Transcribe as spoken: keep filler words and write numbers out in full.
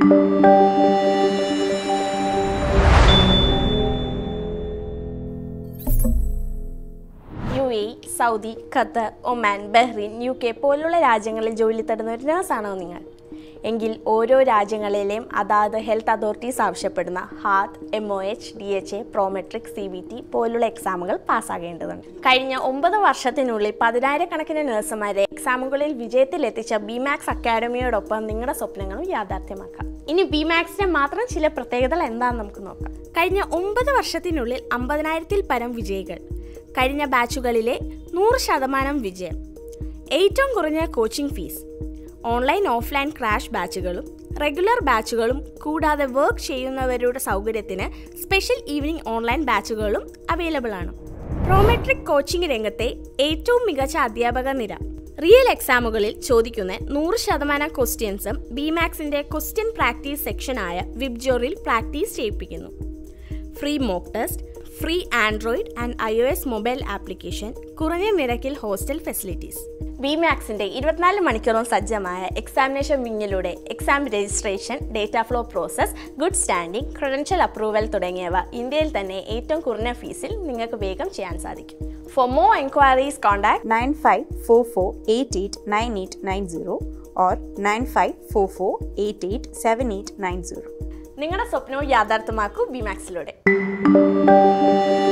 U A, Saudi, Qatar, Oman, Bahrain, U K പോലുള്ള രാജ്യങ്ങളിൽ ജോലി തേടുന്ന ഒരു നഴ്സാണോ നിങ്ങൾ? എങ്കിൽ ഓരോ രാജ്യങ്ങളിലെയും അതാത് ഹെൽത്ത് അതോറിറ്റീസ് ആവശ്യപ്പെടുന്ന ഹാത്ത്, M O H, D H A, Prometric, C B T പോലുള്ള എക്സാമുകൾ പാസ്സാകേണ്ടതുണ്ട്. കഴിഞ്ഞ ഒമ്പത് വർഷത്തിനുള്ളിൽ പതിനായിരക്കണക്കിന് നഴ്സുമാരെ എക്സാമുകളിൽ വിജയത്തിലെത്തിച്ച ബിമാക്സ് അക്കാഡമിയോടൊപ്പം നിങ്ങളുടെ സ്വപ്നങ്ങളും യാഥാർത്ഥ്യമാക്കാം. ഇനി ബിമാക്സിന്റെ മാത്രം ചില പ്രത്യേകതകൾ എന്താണെന്ന് നമുക്ക് നോക്കാം. കഴിഞ്ഞ ഒമ്പത് വർഷത്തിനുള്ളിൽ അമ്പതിനായിരത്തിൽ പരം വിജയികൾ, കഴിഞ്ഞ ബാച്ചുകളിലെ നൂറ് ശതമാനം വിജയം, ഏറ്റവും കുറഞ്ഞ coaching fees, online offline crash ബാച്ചുകളും റെഗുലർ ബാച്ചുകളും കൂടാതെ വർക്ക് ചെയ്യുന്നവരുടെ സൗകര്യത്തിന് സ്പെഷ്യൽ ഈവനിംഗ് ഓൺലൈൻ ബാച്ചുകളും അവൈലബിൾ ആണ്. പ്രോമെട്രിക് കോച്ചിംഗ് രംഗത്തെ ഏറ്റവും മികച്ച അധ്യാപക നിര, റിയൽ എക്സാമുകളിൽ ചോദിക്കുന്ന നൂറ് ശതമാനം ക്വസ്റ്റ്യൻസും ബിമാക്സിന്റെ ക്വസ്റ്റ്യൻ പ്രാക്ടീസ് സെക്ഷനായ വിബ്ജോറിൽ പ്രാക്ടീസ് ചെയ്യിപ്പിക്കുന്നു. Free mock test, free Android and I O S mobile application, കുറഞ്ഞ നിരക്കിൽ ഹോസ്റ്റൽ ഫെസിലിറ്റീസ്. ബിമാക്സിന്റെ ഇരുപത്തിനാല് മണിക്കൂറും സജ്ജമായ എക്സാമിനേഷൻ വിങ്ങിലൂടെ exam registration, data flow process, good standing, credential approval തുടങ്ങിയവ ഇന്ത്യയിൽ തന്നെ ഏറ്റവും കുറഞ്ഞ ഫീസിൽ നിങ്ങൾക്ക് വേഗം ചെയ്യാൻ സാധിക്കും. For more enquiries contact nine five four four eight eight nine eight nine zero or nine five four four eight eight seven eight nine zero. നിങ്ങളുടെ സ്വപ്നവും യാഥാർത്ഥ്യമാക്കൂ ബിമാക്സിലൂടെ.